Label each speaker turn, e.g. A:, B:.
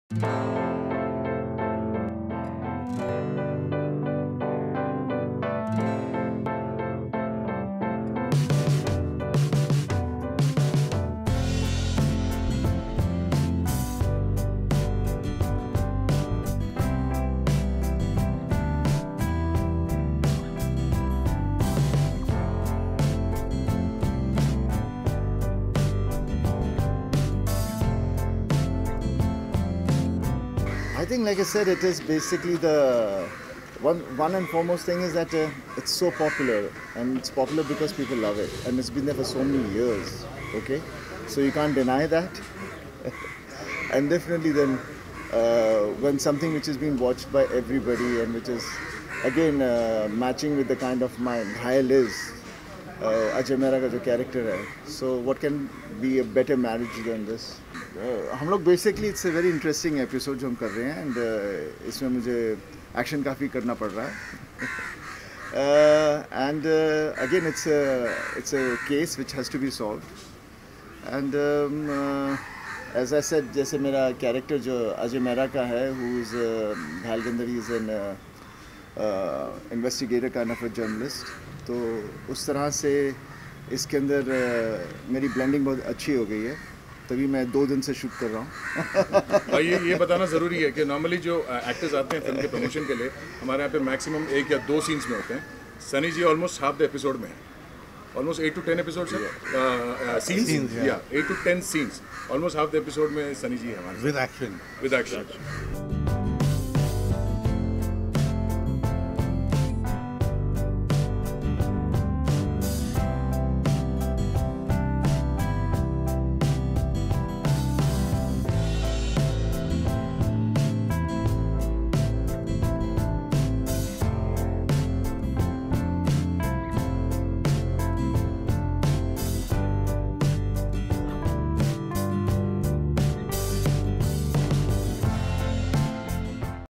A: I think, like I said, it is basically the one and foremost thing is that it's so popular, and it's popular because people love it, and it's been there for so many years. Okay, so you can't deny that. And definitely, then when something which is being watched by everybody and which is again matching with the kind of my Ghayal is Ajay Mehra का जो character है, so what can be a better marriage than this? हम लोग basically it's a very interesting episode जो हम कर रहे हैं, एंड इसमें मुझे एक्शन काफ़ी करना पड़ रहा है, and again it's a case which has to be solved, and as I said, जैसे मेरा कैरेक्टर जो अजय मेहरा का है, who is Ghayal Gandharva, is an investigator kind of a journalist, तो उस तरह से इसके अंदर मेरी ब्लेंडिंग बहुत अच्छी हो गई है, तभी मैं 2 दिन से शूट कर रहा हूँ।
B: ये बताना ज़रूरी है कि नॉर्मली जो एक्टर्स आते हैं फिल्म के प्रमोशन के लिए, हमारे यहाँ पे मैक्सिमम 1 या 2 सीन्स में होते हैं। Sunny ji almost half the episode में है, ऑलमोस्ट 8 to 10 एपिसोड्स है, सीन्स, या 8 to 10 scenes, almost half the episode में सनी जी है हमारे,
C: विद एक्शन।